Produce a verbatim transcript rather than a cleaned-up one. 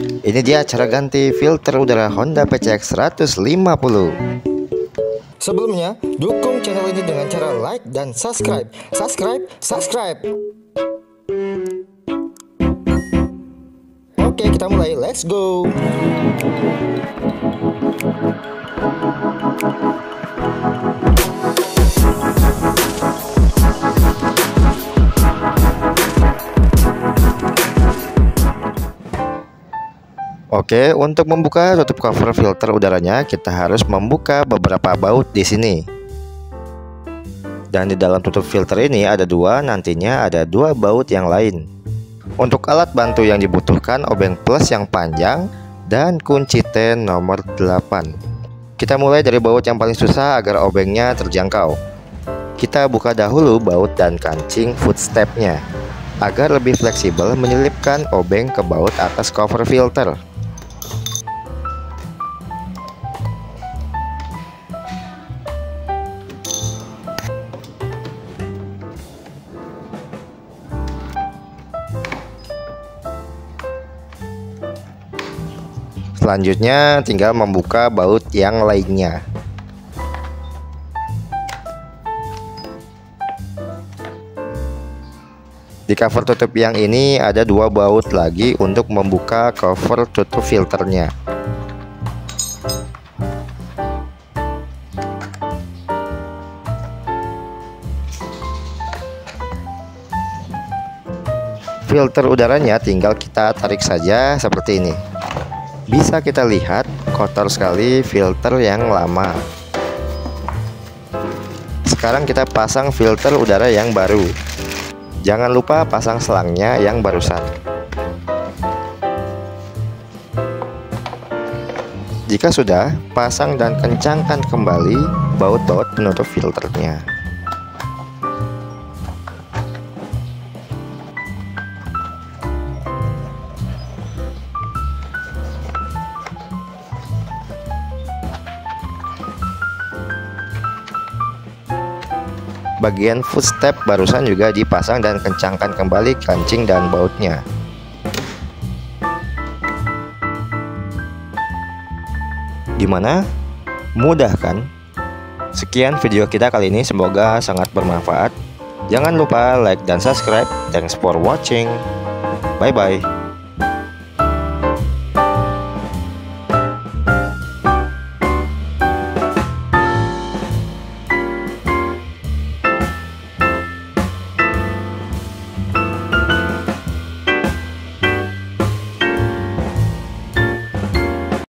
Ini dia cara ganti filter udara Honda P C X seratus lima puluh. Sebelumnya, dukung channel ini dengan cara like dan subscribe. Subscribe, subscribe. Oke, kita mulai. Let's go. Oke, untuk membuka tutup cover filter udaranya, kita harus membuka beberapa baut di sini. Dan di dalam tutup filter ini ada dua, nantinya ada dua baut yang lain. Untuk alat bantu yang dibutuhkan, obeng plus yang panjang dan kunci T nomor delapan. Kita mulai dari baut yang paling susah agar obengnya terjangkau. Kita buka dahulu baut dan kancing footstepnya agar lebih fleksibel menyelipkan obeng ke baut atas cover filter. Selanjutnya tinggal membuka baut yang lainnya. Di cover tutup yang ini ada dua baut lagi untuk membuka cover tutup filternya. Filter udaranya tinggal kita tarik saja seperti ini. Bisa kita lihat kotor sekali filter yang lama. Sekarang kita pasang filter udara yang baru. Jangan lupa pasang selangnya yang barusan. Jika sudah, pasang dan kencangkan kembali baut-baut penutup filternya. Bagian footstep barusan juga dipasang dan kencangkan kembali kancing dan bautnya. Gimana? Mudah kan? Sekian video kita kali ini, semoga sangat bermanfaat. Jangan lupa like dan subscribe. Thanks for watching. Bye bye.